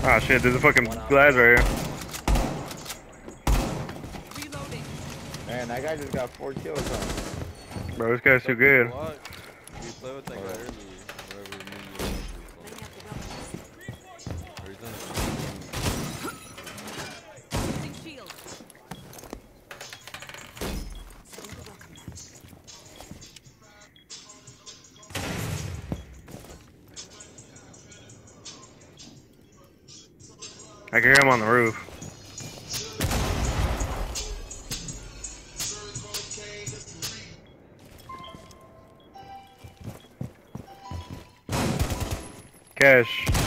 Ah shit, there's a fucking One out. glass right here. Reloading. Man, that guy just got 4 kills on him. Bro, this guy's too good. Block. We played with that guy earlier. Wherever me, you, and Laying Andrew out the weapons. or he's on Using shield. Setting the weapons. I can hear him on the roof. Cash.